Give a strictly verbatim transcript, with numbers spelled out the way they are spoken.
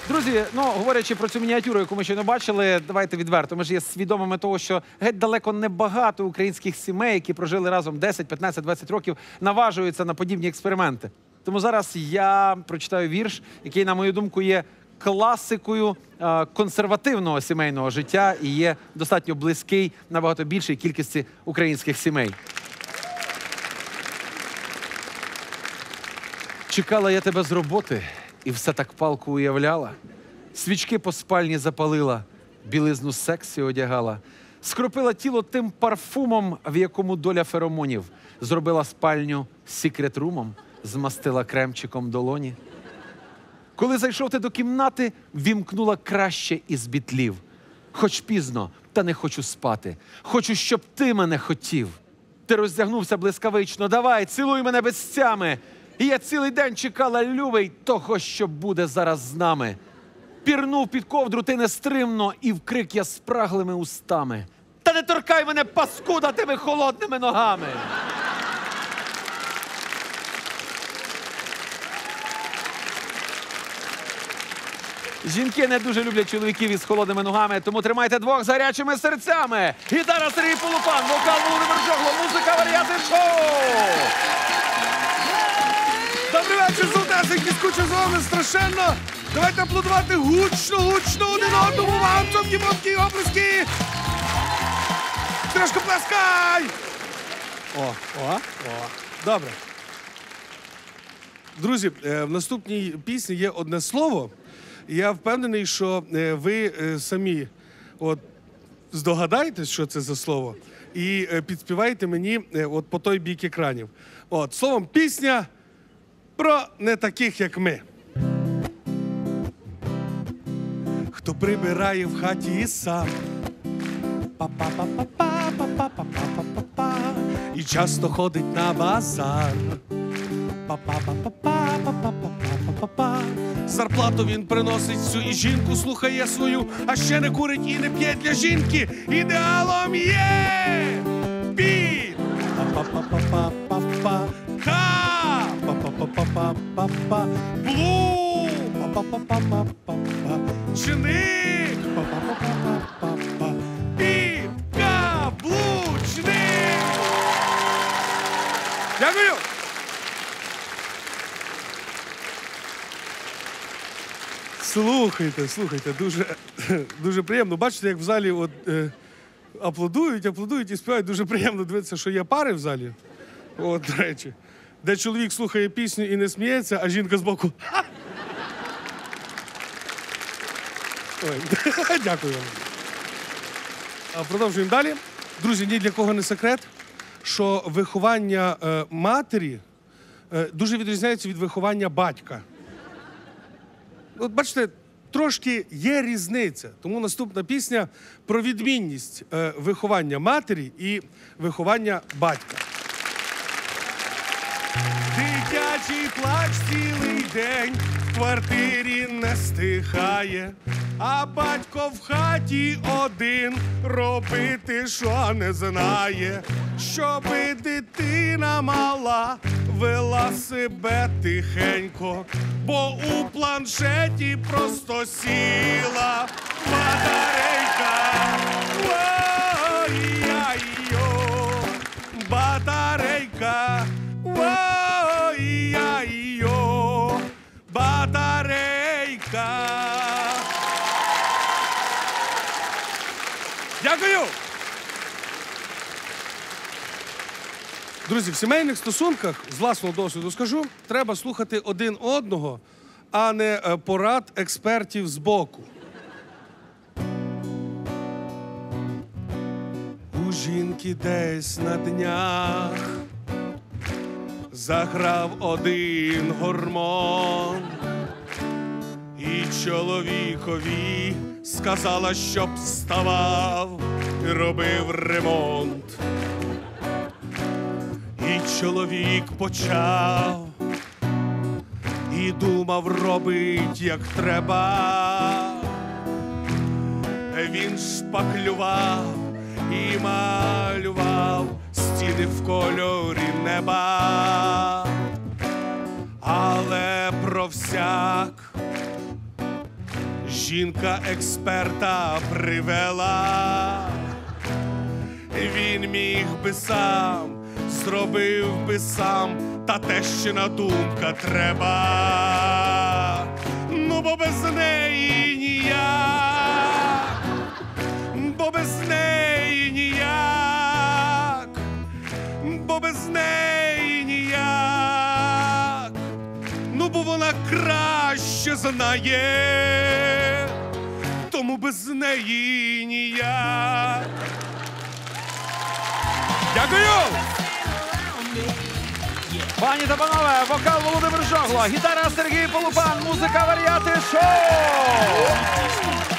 Друзі, ну, говорячи про цю мініатюру, яку ми ще не бачили, давайте відверто. Ми ж є свідомими того, що геть далеко не багато українських сімей, які прожили разом десять, п'ятнадцять, двадцять років, наважуються на подібні експерименти. Тому зараз я прочитаю вірш, який, на мою думку, є класикою е, консервативного сімейного життя і є достатньо близький набагато більшій кількості українських сімей. Чекала я тебе з роботи і все так палко уявляла. Свічки по спальні запалила, білизну сексі одягала. Скропила тіло тим парфумом, в якому доля феромонів. Зробила спальню сікрет-румом, змастила кремчиком долоні. Коли зайшов ти до кімнати, вімкнула краще із бітлів. Хоч пізно, та не хочу спати. Хочу, щоб ти мене хотів. Ти роздягнувся блискавично. Давай, цілуй мене без тями. І я цілий день чекала, любий, того, що буде зараз з нами. Пірнув під ковдру ти нестримно, і вкрик я спраглими устами. Та не торкай мене, паскуда, тими холодними ногами. Жінки не дуже люблять чоловіків із холодними ногами, тому тримайте двох з гарячими серцями. Гітара Сергій Полупан, вокал Володимир Жогло, музика Варіати Шоу! Добрий вечір, солдатики, скучу з вами страшенно. Давайте аплодувати гучно, гучно один одному. Вам цьомкі, бомки, оплески. Трошки плескай. О, о, о. Добре. Друзі, в наступній пісні є одне слово. Я впевнений, що ви самі от здогадаєтесь, що це за слово, і підспіваєте мені от по той бік екранів. От, словом, пісня про не таких, як ми. Хто прибирає в хаті сам, па-па-па-па-па-па-па-па-па-па, і часто ходить на базар. Па-па-па-па-па-па-па-па-па. Зарплату він приносить всю і жінку слухає свою, а ще не курить і не п'є для жінки. Ідеалом є під па-па-па-па-па-па, ха, па-па-па-па-па-па, блу, па-па-па-па-па-па, чник, па-па-па-па-па-па, підкаблучник. Дякую. Слухайте, слухайте, дуже, дуже приємно. Бачите, як в залі от, е, аплодують, аплодують і співають. Дуже приємно дивитися, що є пари в залі. От, до речі, де чоловік слухає пісню і не сміється, а жінка збоку. Ха! Ой, дякую вам. А продовжуємо далі. Друзі, ні для кого не секрет, що виховання е, матері е, дуже відрізняється від виховання батька. От бачите, трошки є різниця. Тому наступна пісня про відмінність е, виховання матері і виховання батька. Дитячий плач цілий день в квартирі не стихає, а батько в хаті один робити що не знає, щоби дитина мала вела себе тихенько, бо у планшеті просто сіла батарейка. Ой-яй-йо, батарейка. Ой-яй-йо, батарейка. Дякую! Друзі, в сімейних стосунках, з власного досвіду скажу, треба слухати один одного, а не порад експертів збоку. У жінки десь на днях заграв один гормон, і чоловікові сказала, щоб вставав і робив ремонт. І чоловік почав і думав робить, як треба. Він шпаклював і малював стіни в кольорі неба. Але про всяк жінка експерта привела. Він міг би сам, зробив би сам, та тещина думка треба. Ну, бо без неї ніяк, бо без неї ніяк, бо без неї ніяк. Ну, бо вона краще знає, тому без неї ніяк. Дякую! Пані та панове, вокал Володимир Жогло, гітара Сергій Полупан, музика Варіати Шоу!